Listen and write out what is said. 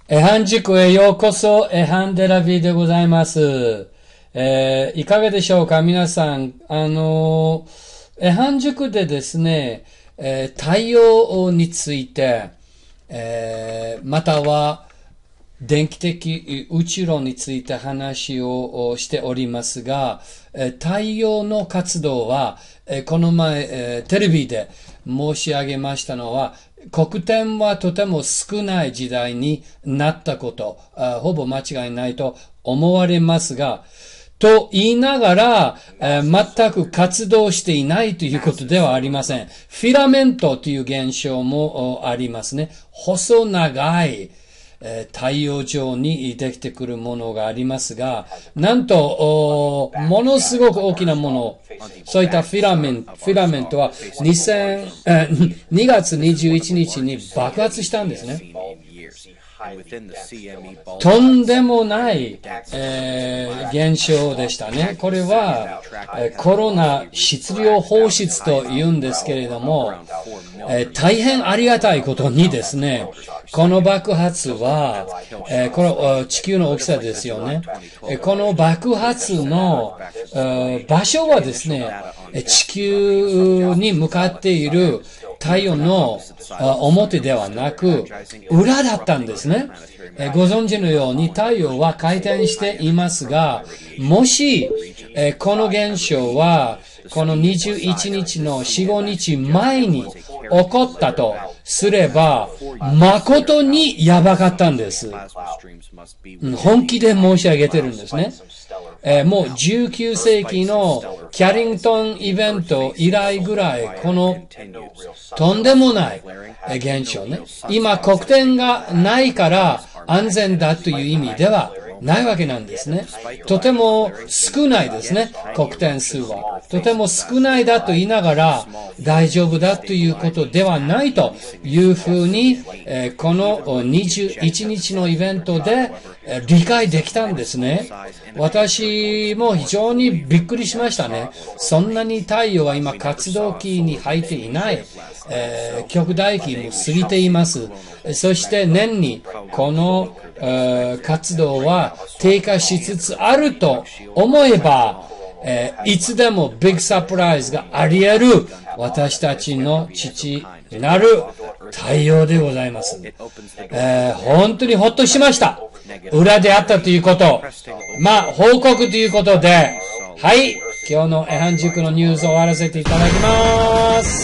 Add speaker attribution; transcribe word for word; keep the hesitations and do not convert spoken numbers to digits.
Speaker 1: エハン塾へようこそ、エハンデラビーでございます。えー、いかがでしょうか皆さん。あのー、エハン塾でですね、えー、太陽について、えー、または電気的宇宙論について話をしておりますが、えー、太陽の活動は、えー、この前、えー、テレビで申し上げましたのは、黒点はとても少ない時代になったこと、ほぼ間違いないと思われますが、と言いながら、えー、全く活動していないということではありません。フィラメントという現象もありますね。細長い、えー、太陽上にできてくるものがありますが、なんと、ものすごく大きなもの、そういったフィラメント、フィラメントはにせん、えー、にがつにじゅういちにちに爆発したんですね。とんでもない、えー、現象でしたね。これは、えー、コロナ質量放出と言うんですけれども、えー、大変ありがたいことにですね、この爆発は、えー、この地球の大きさですよね。えー、この爆発の、えー、場所はですね、地球に向かっている太陽の表ではなく、裏だったんですね。ご存知のように太陽は回転していますが、もし、この現象は、このにじゅういちにちのよん、ごにちまえに起こったとすれば、誠にやばかったんです。本気で申し上げてるんですね。えー、もうじゅうきゅうせいきのキャリントンイベント以来ぐらい、このとんでもない現象ね。今、黒点がないから安全だという意味ではないわけなんですね。とても少ないですね、黒点数は。とても少ないだと言いながら大丈夫だということではないというふうに、えー、このにじゅういちにちのイベントで理解できたんですね。私も非常にびっくりしましたね。そんなに太陽は今活動期に入っていない。えー、極大期も過ぎています。そして年にこの、えー、活動は低下しつつあると思えば、えー、いつでもビッグサプライズがあり得る私たちの父なる太陽でございます。えー、本当にほっとしました。裏であったということ。まあ、報告ということで、はい、今日のエハン塾のニュースを終わらせていただきます。